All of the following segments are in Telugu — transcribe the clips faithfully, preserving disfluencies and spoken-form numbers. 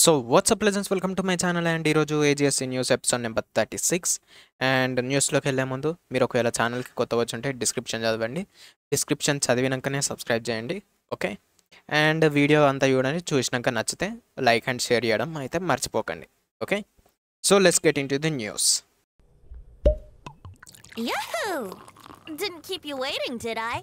So what's up legends welcome to my channel and ఈరోజు AGSC news episode number thirty six and న్యూస్లోకి వెళ్ళే ముందు మీరు ఒకవేళ ఛానల్కి కొత్త వచ్చుంటే డిస్క్రిప్షన్ చదవండి. డిస్క్రిప్షన్ చదివినాకనే సబ్స్క్రైబ్ చేయండి, ఓకే? అండ్ వీడియో అంతా చూడండి, చూసినాక నచ్చితే లైక్ అండ్ షేర్ చేయడం అయితే మర్చిపోకండి, okay? So let's get into the news. Yahoo! Didn't keep you waiting, did I?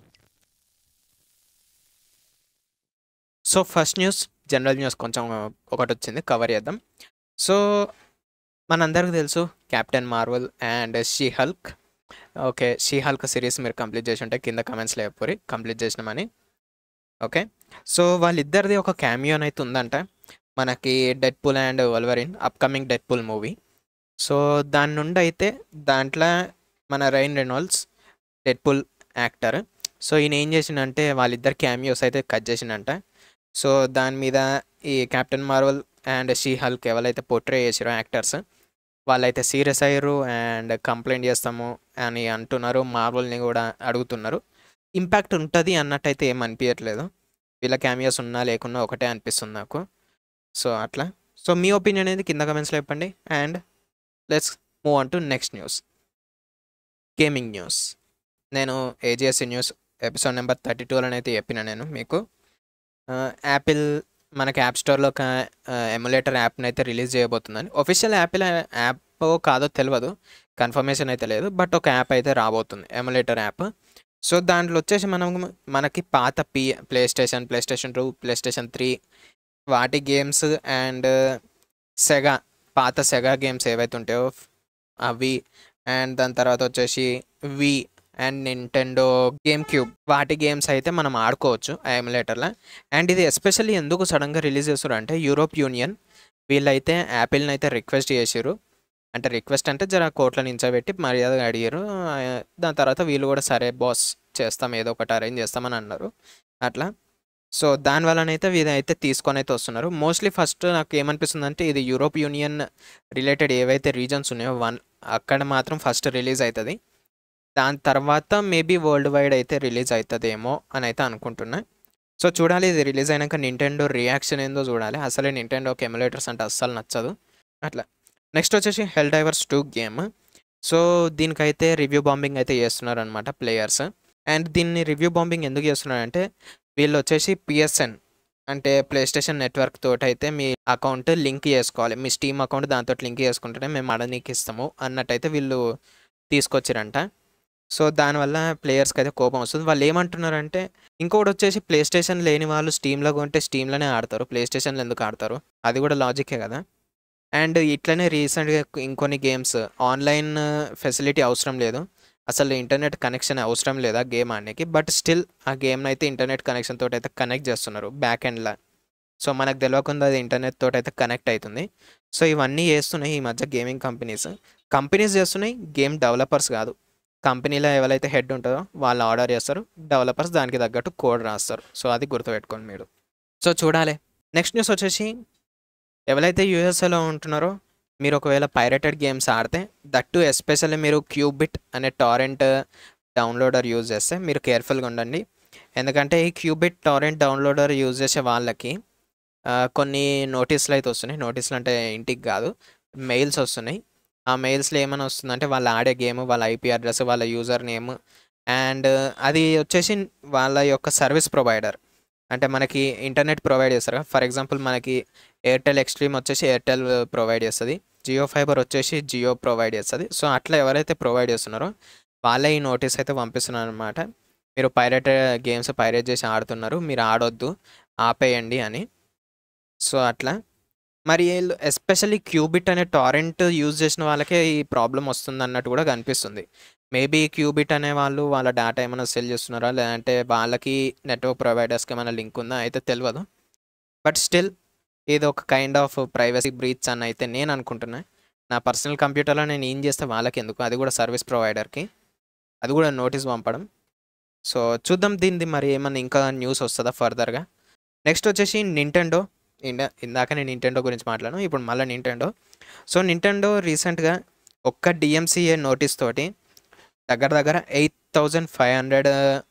So first news general news కొంచెం ఒకటి వచ్చింది, కవర్ చేద్దాం. సో మనందరికీ తెలుసు Captain Marvel and She Hulk. Okay, She Hulk series మీరు కంప్లీట్ చేసి ఉంటే కింద కమెంట్స్లో చెప్పరి కంప్లీట్ చేసినామని, ఓకే? సో వాళ్ళిద్దరిది ఒక క్యామియోన్ అయితే ఉందంట మనకి Deadpool and Wolverine upcoming Deadpool movie. So దాని నుండి అయితే దాంట్లో మన Ryan Reynolds Deadpool actor. So ఈయన ఏం చేసిండంటే వాళ్ళిద్దరు క్యామియోస్ అయితే కట్ చేసిండంట. సో దాని మీద ఈ Captain Marvel and She Hulk ఎవరైతే పోర్ట్రే చేసారో యాక్టర్స్ వాళ్ళైతే సీరియస్ అయ్యారు అండ్ కంప్లైంట్ చేస్తాము అని అంటున్నారు. మార్వెల్ని కూడా అడుగుతున్నారు. ఇంపాక్ట్ ఉంటుంది అన్నట్టయితే ఏం అనిపించట్లేదు. వీళ్ళ క్యామియోస్ ఉన్నా లేకున్నా ఒకటే అనిపిస్తుంది నాకు. సో అట్లా. సో మీ ఒపీనియన్ అనేది కింద కమెంట్స్లో చెప్పండి. And let's move on to next news, gaming news. నేను AGSC news episode number thirty టూలో అయితే చెప్పిన నేను మీకు యాపిల్ మనకి యాప్ స్టోర్లో ఒక ఎమ్యులేటర్ యాప్ని అయితే రిలీజ్ చేయబోతుందని. ఒఫిషియల్ యాపిల్ యాప్ కాదో తెలియదు, కన్ఫర్మేషన్ అయితే లేదు, బట్ ఒక యాప్ అయితే రాబోతుంది, ఎమ్యులేటర్ యాప్. సో దాంట్లో వచ్చేసి మనం మనకి పాత P PlayStation PlayStation two PlayStation three వాటి గేమ్స్ అండ్ సెగా పాత సెగా గేమ్స్ ఏవైతే ఉంటాయో అవి, అండ్ దాని తర్వాత వచ్చేసి Wii and Nintendo GameCube వాటి గేమ్స్ అయితే మనం ఆడుకోవచ్చు ఆ ఎమ్యులేటర్లో. అండ్ ఇది ఎస్పెషల్లీ ఎందుకు సడన్గా రిలీజ్ చేస్తారు అంటే యూరోప్ యూనియన్ వీళ్ళైతే యాపిల్ని అయితే రిక్వెస్ట్ చేసారు. అంటే రిక్వెస్ట్ అంటే జర కోట్ల నించోబెట్టి మర్యాదగా అడిగారు. దాని తర్వాత వీళ్ళు కూడా సరే బాస్ చేస్తాం, ఏదో ఒకటి అరేంజ్ చేస్తామని అన్నారు అట్లా. సో దానివల్లనైతే వీరైతే తీసుకొని అయితే వస్తున్నారు. మోస్ట్లీ ఫస్ట్ నాకు ఏమనిపిస్తుంది అంటే ఇది యూరోప్ యూనియన్ రిలేటెడ్ ఏవైతే రీజన్స్ ఉన్నాయో వన్ అక్కడ మాత్రం ఫస్ట్ రిలీజ్ అవుతుంది. దాని తర్వాత మేబీ వరల్డ్ వైడ్ అయితే రిలీజ్ అవుతుందేమో అని అయితే అనుకుంటున్నా. సో చూడాలి, ఇది రిలీజ్ అయినాక నింటెండో రియాక్షన్ ఏందో చూడాలి. అసలే నింటెండోకి ఎమ్యులేటర్స్ అంటే అస్సలు నచ్చదు అట్లా. నెక్స్ట్ వచ్చేసి Helldivers two game. So దీనికైతే రివ్యూ బాంబింగ్ అయితే చేస్తున్నారు అనమాట ప్లేయర్స్. అండ్ దీన్ని రివ్యూ బాంబింగ్ ఎందుకు చేస్తున్నారంటే వీళ్ళు వచ్చేసి పిఎస్ఎన్ అంటే ప్లే స్టేషన్ నెట్వర్క్ తోటి అయితే మీ అకౌంట్ లింక్ చేసుకోవాలి, మీ స్టీమ్ అకౌంట్ దాంతో లింక్ చేసుకుంటేనే మేము అడనీకి ఇస్తాము అన్నట్టయితే వీళ్ళు తీసుకొచ్చారంట. సో దానివల్ల ప్లేయర్స్కి అయితే కోపం వస్తుంది. వాళ్ళు ఏమంటున్నారంటే ఇంకొకటి వచ్చేసి ప్లే స్టేషన్ లేని వాళ్ళు స్టీమ్లో కొంటే స్టీమ్లోనే ఆడతారు, ప్లే స్టేషన్లో ఎందుకు ఆడతారు, అది కూడా లాజికే కదా. అండ్ ఇట్లనే రీసెంట్గా ఇంకొన్ని గేమ్స్ ఆన్లైన్ ఫెసిలిటీ అవసరం లేదు, అసలు ఇంటర్నెట్ కనెక్షన్ అవసరం లేదా గేమ్ ఆడడానికి, బట్ స్టిల్ ఆ గేమ్ని అయితే ఇంటర్నెట్ కనెక్షన్ తోటి అయితే కనెక్ట్ చేస్తున్నారు బ్యాక్ ఎండ్లో. సో మనకు తెలియకుండా అది ఇంటర్నెట్ తోటి అయితే కనెక్ట్ అవుతుంది. సో ఇవన్నీ చేస్తున్నాయి ఈ మధ్య గేమింగ్ కంపెనీస్ కంపెనీస్ చేస్తున్నాయి, గేమ్ డెవలపర్స్ కాదు. కంపెనీలో ఎవరైతే హెడ్ ఉంటుందో వాళ్ళు ఆర్డర్ చేస్తారు, డెవలపర్స్ దానికి తగ్గట్టు కోడ్ రాస్తారు. సో అది గుర్తుపెట్టుకోండి మీరు. సో చూడాలి. నెక్స్ట్ న్యూస్ వచ్చేసి ఎవరైతే యూఎస్ఏలో ఉంటున్నారో మీరు ఒకవేళ పైరేటెడ్ గేమ్స్ ఆడితే దట్టు ఎస్పెషల్లీ మీరు క్యూబిట్ అనే టారెంట్ డౌన్లోడర్ యూజ్ చేస్తే మీరు కేర్ఫుల్గా ఉండండి. ఎందుకంటే ఈ క్యూబిట్ టారెంట్ డౌన్లోడర్ యూజ్ చేసే వాళ్ళకి కొన్ని నోటీసులు అయితే వస్తున్నాయి. నోటీసులు అంటే ఇంటికి కాదు, మెయిల్స్ వస్తున్నాయి. ఆ మెయిల్స్లో ఏమైనా వస్తుందంటే వాళ్ళు ఆడే గేమ్, వాళ్ళ ఐపీ అడ్రస్, వాళ్ళ యూజర్ నేమ్, అండ్ అది వచ్చేసి వాళ్ళ యొక్క సర్వీస్ ప్రొవైడర్ అంటే మనకి ఇంటర్నెట్ ప్రొవైడ్ చేస్తారు. ఫర్ ఎగ్జాంపుల్ మనకి ఎయిర్టెల్ ఎక్స్ట్రీమ్ వచ్చేసి ఎయిర్టెల్ ప్రొవైడ్ చేస్తుంది, జియో ఫైబర్ వచ్చేసి జియో ప్రొవైడ్ చేస్తుంది. సో అట్లా ఎవరైతే ప్రొవైడ్ చేస్తున్నారో వాళ్ళే ఈ నోటీస్ అయితే పంపిస్తున్నారు అనమాట. మీరు పైరేట్ గేమ్స్ పైరేట్ చేసి ఆడుతున్నారు, మీరు ఆడొద్దు, ఆపేయండి అని. సో అట్లా మరి ఎస్పెషల్లీ క్యూబిట్ అనే టారెంట్ యూజ్ చేసిన వాళ్ళకే ఈ ప్రాబ్లం వస్తుంది అన్నట్టు కూడా కనిపిస్తుంది. మేబీ క్యూబిట్ అనే వాళ్ళు వాళ్ళ డేటా ఏమైనా సెల్ చేస్తున్నారా లేదంటే వాళ్ళకి నెట్వర్క్ ప్రొవైడర్స్కి ఏమైనా లింక్ ఉందా అయితే తెలియదు. బట్ స్టిల్ ఇది ఒక కైండ్ ఆఫ్ ప్రైవసీ బ్రీచ్ అని అయితే నేను అనుకుంటున్నా. నా పర్సనల్ కంప్యూటర్లో నేను ఏం చేస్తే వాళ్ళకి ఎందుకు, అది కూడా సర్వీస్ ప్రొవైడర్కి, అది కూడా నోటీస్ పంపడం. సో చూద్దాం దీనిది మరి ఏమన్నా ఇంకా న్యూస్ వస్తుందా ఫర్దర్గా. నెక్స్ట్ వచ్చేసి నింటెండో. ఇండా ఇందాక నేను నింటెండో గురించి మాట్లాడాను, ఇప్పుడు మళ్ళీ నింటెండో. సో నింటెండో రీసెంట్గా ఒక్క డిఎంసీఏ నోటీస్ తోటి దగ్గర దగ్గర eight thousand five hundred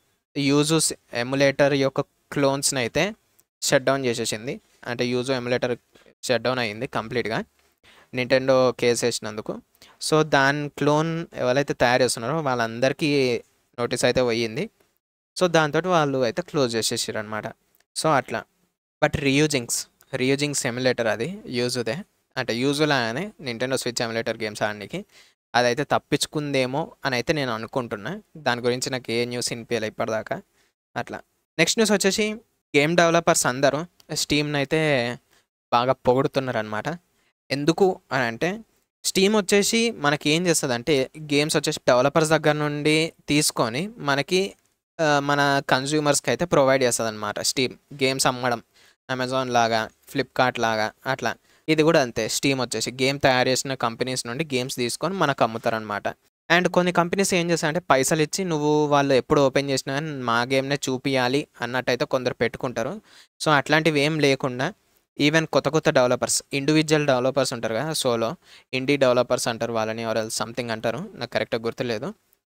Yuzu's emulator యొక్క క్లోన్స్ని అయితే షట్ డౌన్ చేసేసింది. అంటే యూజో ఎమ్యులేటర్ షట్ డౌన్ అయింది కంప్లీట్గా నింటెండో కేసు వేసినందుకు. సో దాని క్లోన్ ఎవరైతే తయారు చేస్తున్నారో వాళ్ళందరికీ నోటీస్ అయితే పోయింది. సో దాంతో వాళ్ళు అయితే క్లోజ్ చేసేసారు అనమాట. సో అట్లా. బట్ రీయూజింగ్స్ రీయూజింగ్స్ ఎమ్యులేటర్ అది యూజుదే, అంటే యూజులా అని నింటెండో స్విచ్ ఎమ్యులేటర్ గేమ్స్ ఆడడానికి అదైతే తప్పించుకుందేమో అని అయితే నేను అనుకుంటున్నా. దాని గురించి నాకు ఏ న్యూస్ వినిపించలే ఇప్పటిదాకా. అట్లా. నెక్స్ట్ న్యూస్ వచ్చేసి గేమ్ డెవలపర్స్ అందరూ స్టీమ్ని అయితే బాగా పొగుడుతున్నారు అనమాట. ఎందుకు అని అంటే స్టీమ్ వచ్చేసి మనకి ఏం చేస్తుంది అంటే గేమ్స్ వచ్చేసి డెవలపర్స్ దగ్గర నుండి తీసుకొని మనకి ఆ, మన కన్జ్యూమర్స్కి అయితే ప్రొవైడ్ చేస్తుంది అనమాట. స్టీమ్ గేమ్స్ అమ్మడం అమెజాన్ లాగా ఫ్లిప్కార్ట్ లాగా అట్లా. ఇది కూడా అంతే. స్టీమ్ వచ్చేసి గేమ్ తయారు చేసిన కంపెనీస్ నుండి గేమ్స్ తీసుకొని మనకు అమ్ముతారనమాట. అండ్ కొన్ని కంపెనీస్ ఏం చేస్తారంటే పైసలు ఇచ్చి నువ్వు వాళ్ళు ఎప్పుడు ఓపెన్ చేసినా కానీ మా గేమ్నే చూపియాలి అన్నట్టయితే కొందరు పెట్టుకుంటారు. సో అట్లాంటివి ఏం లేకుండా ఈవెన్ కొత్త కొత్త డెవలపర్స్ ఇండివిజువల్ డెవలపర్స్ ఉంటారు కదా, సోలో ఇండీ డెవలపర్స్ అంటారు వాళ్ళని, ఆర్ సంథింగ్ అంటారు, నాకు కరెక్ట్గా గుర్తులేదు.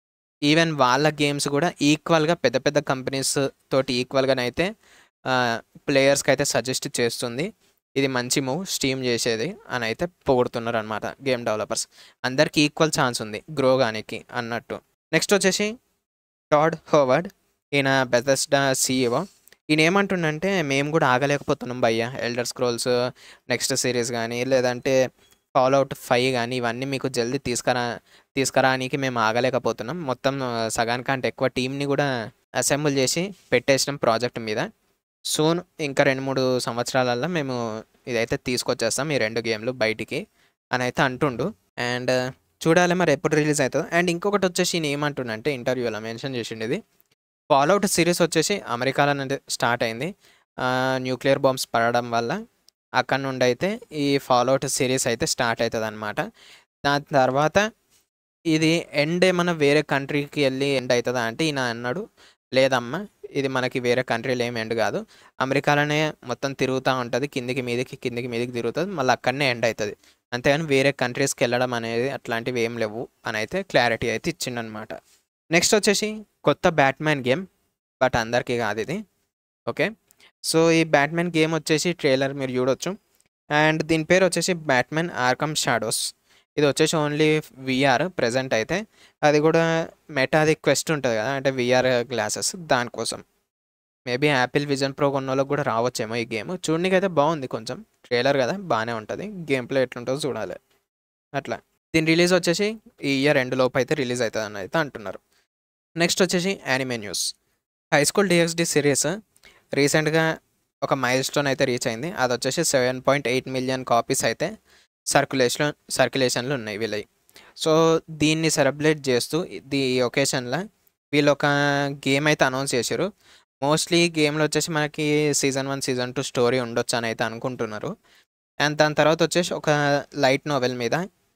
ఈవెన్ వాళ్ళ గేమ్స్ కూడా ఈక్వల్గా పెద్ద పెద్ద కంపెనీస్ తోటి ఈక్వల్గానైతే ప్లేయర్స్కి అయితే సజెస్ట్ చేస్తుంది. ఇది మంచి మూవ్ స్టీమ్ చేసేది అని అయితే పొగుడుతున్నారు అనమాట గేమ్ డెవలపర్స్. అందరికి ఈక్వల్ ఛాన్స్ ఉంది గ్రో గానికి అన్నట్టు. నెక్స్ట్ వచ్చేసి టాడ్ హోవర్డ్, ఈయన బెథెస్డా సీఈఓ. ఈయన ఏమంటుండంటే మేము కూడా ఆగలేకపోతున్నాం భయ్య, ఎల్డర్ స్క్రోల్స్ నెక్స్ట్ సిరీస్ కానీ లేదంటే ఫాల్ అవుట్ ఫైవ్ కానీ ఇవన్నీ మీకు జల్దీ తీసుకురా తీసుకురానికి మేము ఆగలేకపోతున్నాం. మొత్తం సగానికంటే ఎక్కువ టీంని కూడా అసెంబుల్ చేసి పెట్టేసినాం ప్రాజెక్ట్ మీద. సూన్ ఇంకా రెండు మూడు సంవత్సరాలల్లో మేము ఇదైతే తీసుకొచ్చేస్తాం ఈ రెండు గేమ్లు బయటికి అని అయితే అంటుండు. అండ్ చూడాలి మరి ఎప్పుడు రిలీజ్ అవుతుందో. అండ్ ఇంకొకటి వచ్చేసి నేను ఏమంటుండంటే ఇంటర్వ్యూలో మెన్షన్ చేసిండు, ఇది ఫాల్ అవుట్ సిరీస్ వచ్చేసి అమెరికాలో నుండి స్టార్ట్ అయింది. న్యూక్లియర్ బాంబ్స్ పడడం వల్ల అక్కడ నుండి అయితే ఈ ఫాల్ అవుట్ సిరీస్ అయితే స్టార్ట్ అవుతుంది అనమాట. దాని తర్వాత ఇది ఎండ్ ఏమన్నా వేరే కంట్రీకి వెళ్ళి ఎండ్ అవుతుందా అంటే ఈయన అన్నాడు, లేదమ్మా ఇది మనకి వేరే కంట్రీలో ఏం ఎండ్ కాదు, అమెరికాలోనే మొత్తం తిరుగుతూ ఉంటుంది, కిందికి మీదికి కిందికి మీదికి తిరుగుతుంది, మళ్ళీ అక్కడనే ఎండ్ అవుతుంది, అంతేగాని వేరే కంట్రీస్కి వెళ్ళడం అనేది అట్లాంటివి ఏం లేవు అని అయితే క్లారిటీ అయితే ఇచ్చిండనమాట. నెక్స్ట్ వచ్చేసి కొత్త బ్యాట్మ్యాన్ గేమ్, బట్ అందరికీ కాదు ఇది. ఓకే, సో ఈ బ్యాట్మ్యాన్ గేమ్ వచ్చేసి ట్రైలర్ మీరు చూడొచ్చు. అండ్ దీని పేరు వచ్చేసి బ్యాట్మ్యాన్ ఆర్కమ్ షాడోస్. ఇది వచ్చేసి ఓన్లీ విఆర్ ప్రజెంట్ అయితే, అది కూడా మెటాది క్వెస్ట్ ఉంటుంది కదా, అంటే విఆర్ గ్లాసెస్, దానికోసం మేబీ యాపిల్ విజన్ ప్రో కొన్న వాళ్ళకి కూడా రావచ్చేమో ఈ గేమ్. చూడడానికి అయితే బాగుంది, కొంచెం ట్రైలర్ కదా బాగానే ఉంటుంది, గేమ్ ప్లే ఎట్లుంటుందో చూడాలి అట్లా. దీని రిలీజ్ వచ్చేసి ఈ ఇయర్ ఎండ్ లోపు అయితే రిలీజ్ అవుతుంది అని అయితే అంటున్నారు. నెక్స్ట్ వచ్చేసి anime news. High School DxD series రీసెంట్గా ఒక మైల్ స్టోన్ అయితే రీచ్ అయింది. అది వచ్చేసి seven point eight million copies అయితే సర్క్యులేషన్ సర్క్యులేషన్లో ఉన్నాయి వీళ్ళవి. సో దీన్ని సెలబ్రేట్ చేస్తూ ఈ ఒకేషన్లో వీళ్ళు ఒక గేమ్ అయితే అనౌన్స్ చేశారు. మోస్ట్లీ గేమ్లో వచ్చేసి మనకి season one season two story ఉండొచ్చు అని అయితే అనుకుంటున్నారు. అండ్ దాని తర్వాత వచ్చేసి ఒక లైట్ నోవెల్ మీద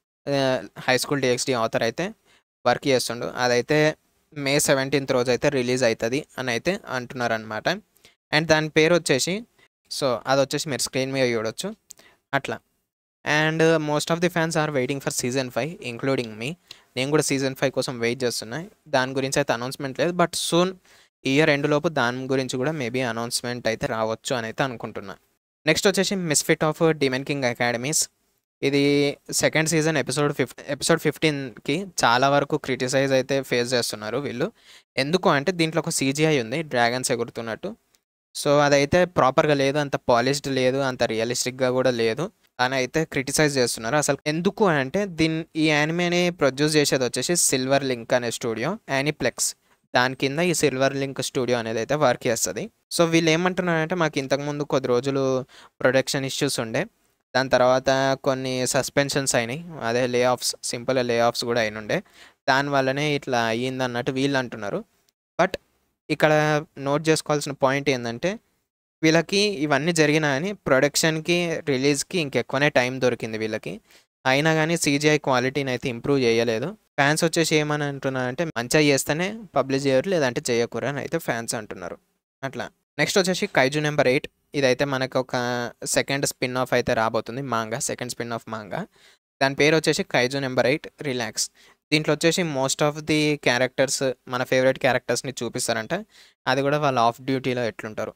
హై స్కూల్ డిఎక్స్డి ఆథర్ అయితే వర్క్ చేస్తుండు. అదైతే మే సెవెంటీన్త్ రోజు అయితే రిలీజ్ అవుతుంది అని అయితే అంటున్నారు అనమాట. అండ్ దాని పేరు వచ్చేసి, సో అది వచ్చేసి మీరు స్క్రీన్ మీద చూడొచ్చు అట్లా. And most of the fans are waiting for season five including me. నేను కూడా సీజన్ ఫైవ్ కోసం వెయిట్ చేస్తున్నా. దాని గురించి అయితే అనౌన్స్మెంట్ లేదు, బట్ సూన్ ఇయర్ ఎండ్ లోపు దాని గురించి కూడా మేబీ అనౌన్స్మెంట్ అయితే రావచ్చు అని అయితే అనుకుంటున్నా. నెక్స్ట్ వచ్చేసి Misfit of Demon King Academies. ఇది second season episode fif episode ఫిఫ్టీన్కి చాలా వరకు క్రిటిసైజ్ అయితే ఫేస్ చేస్తున్నారు వీళ్ళు. ఎందుకు అంటే దీంట్లో ఒక సీజీఐ ఉంది డ్రాగన్స్ ఎగురుతున్నట్టు. సో అదైతే ప్రాపర్గా లేదు, అంత పాలిష్డ్ లేదు, అంత రియలిస్టిక్గా కూడా లేదు అని అయితే క్రిటిసైజ్ చేస్తున్నారు. అసలు ఎందుకు అని అంటే దీని ఈ యానిమేని ప్రొడ్యూస్ చేసేది వచ్చేసి సిల్వర్ లింక్ అనే స్టూడియో, యానిప్లెక్స్, దాని కింద ఈ సిల్వర్ లింక్ స్టూడియో అనేది అయితే వర్క్ చేస్తుంది. సో వీళ్ళు ఏమంటున్నారంటే మాకు ఇంతకుముందు కొద్ది రోజులు ప్రొడక్షన్ ఇష్యూస్ ఉండే, దాని తర్వాత కొన్ని సస్పెన్షన్స్ అయినాయి, అదే లే ఆఫ్స్, సింపుల్ లే ఆఫ్స్ కూడా అయినుండే, దానివల్లనే ఇట్లా అయ్యింది అన్నట్టు వీళ్ళు అంటున్నారు. బట్ ఇక్కడ నోట్ చేసుకోవాల్సిన పాయింట్ ఏంటంటే వీళ్ళకి ఇవన్నీ జరిగినాయని ప్రొడక్షన్కి రిలీజ్కి ఇంకెక్కువనే టైం దొరికింది వీళ్ళకి, అయినా కానీ సీజీఐ క్వాలిటీని అయితే ఇంప్రూవ్ చేయలేదు. ఫ్యాన్స్ వచ్చేసి ఏమని అంటున్నారంటే మంచిగా చేస్తేనే పబ్లిష్ చేయరు, లేదంటే చేయకూరు అని అయితే ఫ్యాన్స్ అంటున్నారు అట్లా. నెక్స్ట్ వచ్చేసి కైజు నెంబర్ ఎయిట్. ఇదైతే మనకు ఒక సెకండ్ స్పిన్ ఆఫ్ అయితే రాబోతుంది, manga, second spin off manga. దాని పేరు వచ్చేసి కైజు నెంబర్ ఎయిట్ రిలాక్స్. దీంట్లో వచ్చేసి మోస్ట్ ఆఫ్ ది క్యారెక్టర్స్ మన ఫేవరెట్ క్యారెక్టర్స్ని చూపిస్తారంట, అది కూడా వాళ్ళు ఆఫ్ డ్యూటీలో ఎట్లుంటారు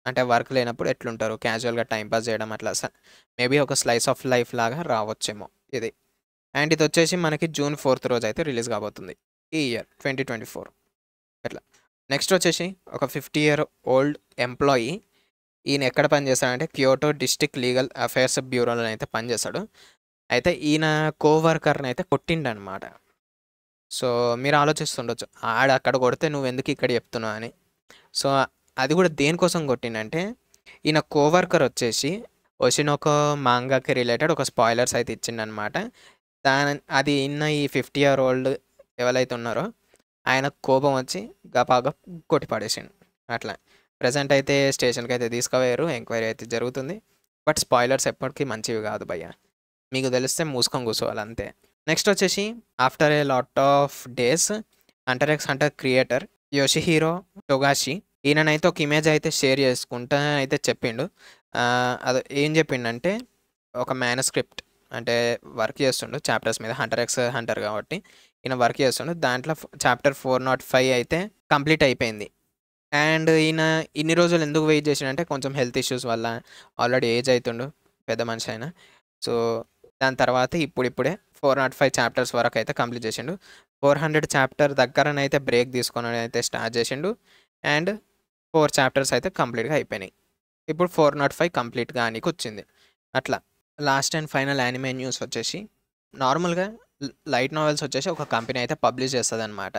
అంటే వర్క్ లేనప్పుడు ఎట్లుంటారు క్యాజువల్గా టైం పాస్ చేయడం అట్లా మేబీ ఒక స్లైస్ ఆఫ్ లైఫ్ లాగా రావచ్చేమో ఇది. అండ్ ఇది వచ్చేసి మనకి జూన్ ఫోర్త్ రోజు అయితే రిలీజ్ కాబోతుంది ఈ ఇయర్ ట్వంటీ ట్వంటీ ఫోర్ అట్లా. నెక్స్ట్ వచ్చేసి ఒక ఫిఫ్టీ ఇయర్ ఓల్డ్ ఎంప్లాయీ, ఈయన ఎక్కడ పనిచేస్తాడంటే క్యోటో డిస్ట్రిక్ట్ లీగల్ అఫైర్స్ బ్యూరోలో అయితే పనిచేస్తాడు. అయితే ఈయన కోవర్కర్ని అయితే కొట్టిండనమాట. సో మీరు ఆలోచిస్తుండొచ్చు ఆడ అక్కడ కొడితే నువ్వు ఎందుకు ఇక్కడ చెప్తున్నావు అని. సో అది కూడా దేనికోసం కొట్టిండంటే ఈయన కోవర్కర్ వచ్చేసి ఒషినోకో మాంగాకి రిలేటెడ్ ఒక స్పాయిలర్స్ అయితే ఇచ్చిండనమాట. దాని అది ఇన్న ఈ ఫిఫ్టీ ఇయర్ ఓల్డ్ ఎవరైతే ఉన్నారో ఆయన కోపం వచ్చి గపాగా కొట్టి పడేసిండు అట్లా. ప్రజెంట్ అయితే స్టేషన్కి అయితే తీసుకుపోయారు, ఎంక్వైరీ అయితే జరుగుతుంది. బట్ స్పాయిలర్స్ ఎప్పటికీ మంచివి కాదు భయ్య, మీకు తెలిస్తే మూసుకొని కూర్చోవాలి అంతే. నెక్స్ట్ వచ్చేసి after a lot of days Hunter x Hunter creator Yoshihiro Togashi ఈయననైతే ఒక ఇమేజ్ అయితే షేర్ చేసుకుంటా అయితే చెప్పిండు. అది ఏం చెప్పిండంటే ఒక మ్యానుస్క్రిప్ట్ అంటే వర్క్ చేస్తుండు చాప్టర్స్ మీద, హంటర్ ఎక్స్ హంటర్ కాబట్టి ఈయన వర్క్ చేస్తుండు. దాంట్లో చాప్టర్ ఫోర్ నాట్ ఫైవ్ అయితే కంప్లీట్ అయిపోయింది. అండ్ ఈయన ఇన్ని రోజులు ఎందుకు వెయిట్ చేసిండంటే కొంచెం హెల్త్ ఇష్యూస్ వల్ల, ఆల్రెడీ ఏజ్ అవుతుండు పెద్ద మనిషి అయినా. సో దాని తర్వాత ఇప్పుడిప్పుడే ఫోర్ నాట్ ఫైవ్ చాప్టర్స్ వరకు అయితే కంప్లీట్ చేసిండు. ఫోర్ హండ్రెడ్ చాప్టర్ దగ్గరనైతే బ్రేక్ తీసుకొని అయితే స్టార్ట్ చేసిండు. అండ్ ఫోర్ చాప్టర్స్ అయితే కంప్లీట్గా అయిపోయినాయి. ఇప్పుడు ఫోర్ నాట్ ఫైవ్ కంప్లీట్గా అనికి వచ్చింది అట్లా. Last and final anime news వచ్చేసి నార్మల్గా లైట్ నావెల్స్ వచ్చేసి ఒక కంపెనీ అయితే పబ్లిష్ చేస్తుంది అనమాట.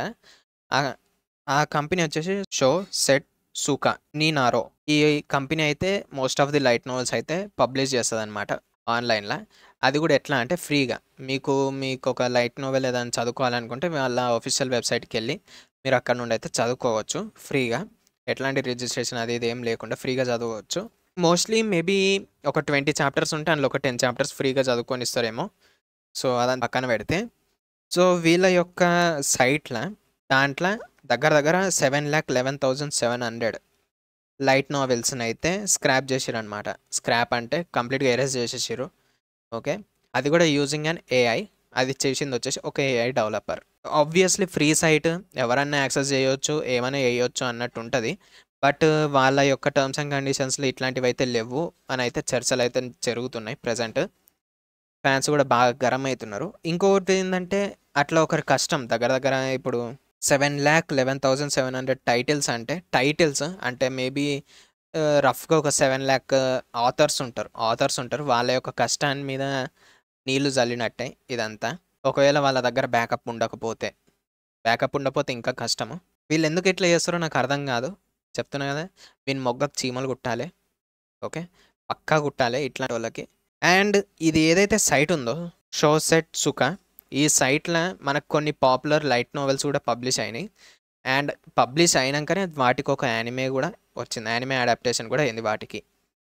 ఆ కంపెనీ వచ్చేసి షో సెట్ సూకా నీ నారో. ఈ కంపెనీ అయితే most of the light novels అయితే పబ్లిష్ చేస్తుంది అనమాట ఆన్లైన్లో. అది కూడా ఎట్లా అంటే ఫ్రీగా. మీకు మీకు ఒక లైట్ నావెల్ ఏదైనా చదువుకోవాలనుకుంటే వాళ్ళ ఆఫీషియల్ వెబ్సైట్కి వెళ్ళి మీరు అక్కడ నుండి అయితే చదువుకోవచ్చు ఫ్రీగా. ఎట్లాంటి రిజిస్ట్రేషన్ అది ఇది ఏం లేకుండా ఫ్రీగా చదవచ్చు. మోస్ట్లీ మేబీ ఒక ట్వంటీ చాప్టర్స్ ఉంటే అందులో ఒక టెన్ చాప్టర్స్ ఫ్రీగా చదువుకొని ఇస్తారేమో. సో అదని పక్కన పెడితే, సో వీళ్ళ యొక్క సైట్లో దాంట్లో దగ్గర దగ్గర seven lakh eleven thousand seven hundred light నావెల్స్ని అయితే స్క్రాప్ చేసిరు అనమాట. స్క్రాప్ అంటే కంప్లీట్గా ఎరేజ్ చేసేసారు. ఓకే, అది కూడా యూజింగ్ అన్ ఏఐ. అది చేసింది వచ్చేసి ఒక AI developer. Obviously free site ఎవరన్నా యాక్సెస్ చేయొచ్చు, ఏమైనా చేయొచ్చు అన్నట్టు ఉంటుంది. బట్ వాళ్ళ యొక్క టర్మ్స్ అండ్ కండిషన్స్లో ఇట్లాంటివి అయితే లేవు అని అయితే చర్చలు అయితే జరుగుతున్నాయి ప్రజెంట్. ఫ్యాన్స్ కూడా బాగా గరం అవుతున్నారు. ఇంకొకటి ఏంటంటే అట్లా ఒకరి కష్టం దగ్గర దగ్గర ఇప్పుడు seven lakh eleven thousand seven hundred titles అంటే టైటిల్స్ అంటే మేబీ రఫ్గా ఒక సెవెన్ ల్యాక్ ఆథర్స్ ఉంటారు ఆథర్స్ ఉంటారు వాళ్ళ యొక్క కష్టాన్ని మీద నీళ్లు జల్లినట్టే ఇదంతా. ఒకవేళ వాళ్ళ దగ్గర బ్యాకప్ ఉండకపోతే బ్యాకప్ ఉండకపోతే ఇంకా కష్టము. వీళ్ళు ఎందుకు ఇట్లా చేస్తారో నాకు అర్థం కాదు. చెప్తున్నా కదా, వీని మొగ్గకు చీమలు కుట్టాలి. ఓకే, పక్కా కుట్టాలి ఇట్లాంటి వాళ్ళకి. అండ్ ఇది ఏదైతే సైట్ ఉందో షో సెట్ సుకా, ఈ సైట్లో మనకు కొన్ని పాపులర్ లైట్ నావెల్స్ కూడా పబ్లిష్ అయినాయి. అండ్ పబ్లిష్ అయినాకనే వాటికి ఒక యానిమే కూడా వచ్చింది, యానిమే అడాప్టేషన్ కూడా అయింది వాటికి.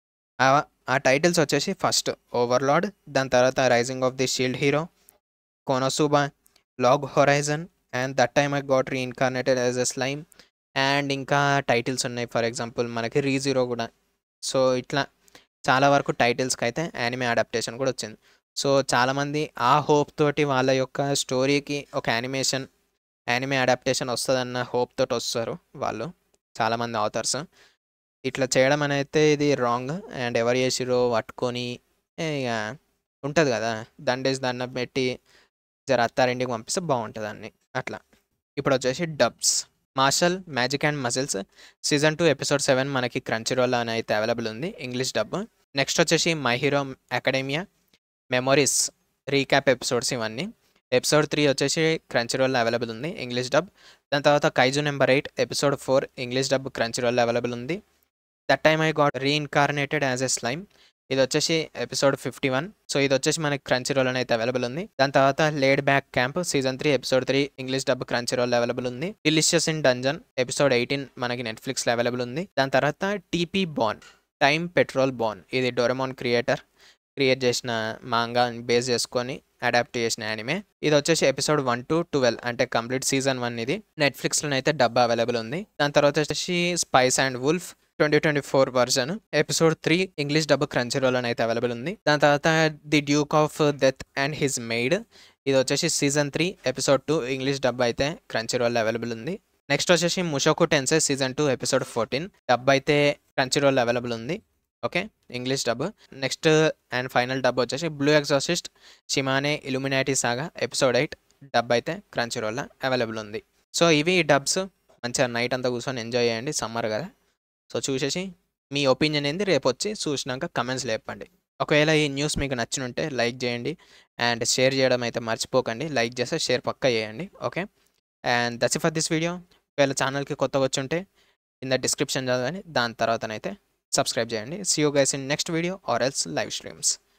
ఆ టైటిల్స్ వచ్చేసి ఫస్ట్ ఓవర్లార్డ్, దాని తర్వాత rising of the shield hero, Konosuba, log horizon, and that time I got reincarnated as a slime. And ఇంకా టైటిల్స్ ఉన్నాయి, ఫర్ ఎగ్జాంపుల్ మనకి రీజీరో కూడా. సో ఇట్లా చాలా వరకు టైటిల్స్కి అయితే యానిమే అడాప్టేషన్ కూడా వచ్చింది. సో చాలామంది ఆ హోప్ తోటి వాళ్ళ యొక్క స్టోరీకి ఒక యానిమేషన్ యానిమే అడాప్టేషన్ వస్తుందన్న హోప్ తోటి వస్తారు వాళ్ళు చాలామంది ఆథర్స్. ఇట్లా చేయడం అనేది ఇది రాంగ్. అండ్ ఎవరు చేసిరో పట్టుకొని ఇక ఉంటుంది కదా, దండేసి దండం పెట్టి జర అత్తారింటికి పంపిస్తే బాగుంటుంది అన్ని అట్లా. ఇప్పుడు వచ్చేసి dubs. Martial magic and muscles season two episode seven మనకి క్రంచీ రోల్ అని అయితే అవైలబుల్ ఉంది ఇంగ్లీష్ డబ్. నెక్స్ట్ వచ్చేసి my hero academia memories recap episodes ఇవన్నీ. ఎపిసోడ్ త్రీ వచ్చేసి క్రంచీ రోల్ అవైలబుల్ ఉంది ఇంగ్లీష్ డబ్. దాని తర్వాత kaiju number eight episode four English dub Crunchyroll available ఉంది. That time I got reincarnated as a slime, ఇది వచ్చేసి ఎపిసోడ్ ఫిఫ్టీ వన్. సో ఇది వచ్చేసి మనకి క్రంచీ రోల్ అయితే అవైలబుల్ ఉంది. దాని తర్వాత laid back camp season three episode three English dub Crunchyroll available ఉంది. Delicious in dungeon episode eighteen మనకి నెట్ఫ్లిక్స్లో అవైలబుల్ ఉంది. దాని తర్వాత TP bon time patrol bon, ఇది డోరెమోన్ క్రియేటర్ క్రియేట్ చేసిన మాంగా బేస్ చేసుకొని అడాప్ట్ చేసిన యానిమే. ఇది వచ్చేసి ఎపిసోడ్ వన్ టు ట్వెల్వ్ అంటే కంప్లీట్ సీజన్ వన్. ఇది నెట్ఫ్లిక్స్లో అయితే డబ్ అవైలబుల్ ఉంది. దాని తర్వాత వచ్చేసి spice and wolf twenty twenty four version episode three English dub Crunchyroll అని అయితే అవైలబుల్ ఉంది. దాని తర్వాత the duke of death and his maid, ఇది వచ్చేసి season three episode two English dub అయితే క్రంచీ రోల్ అవైలబుల్ ఉంది. నెక్స్ట్ వచ్చేసి Mushoku Tensei season two episode fourteen dub అయితే క్రంచీ రోల్ అవైలబుల్ ఉంది. Okay, English dub. Next and final dub వచ్చేసి blue exorcist Shimane Illuminati saga episode eight dub అయితే క్రంచీ రోల్లో అవైలబుల్ ఉంది. సో ఇవి డబ్స్. మంచిగా నైట్ అంతా కూర్చొని ఎంజాయ్ చేయండి, సమ్మర్ కదా. సో చూసేసి మీ ఒపీనియన్ ఏంది రేపు వచ్చి చూసినాక కమెంట్స్ లేపండి. ఒకవేళ ఈ న్యూస్ మీకు నచ్చినుంటే లైక్ చేయండి అండ్ షేర్ చేయడం అయితే మర్చిపోకండి. లైక్ చేస్తే షేర్ పక్కా చేయండి. Okay, and that's for this video. ఒకవేళ ఛానల్కి కొత్తగా వచ్చి ఉంటే కింద డిస్క్రిప్షన్ చదవండి, దాని తర్వాతనైతే సబ్స్క్రైబ్ చేయండి. See you guys in next video or else live streams.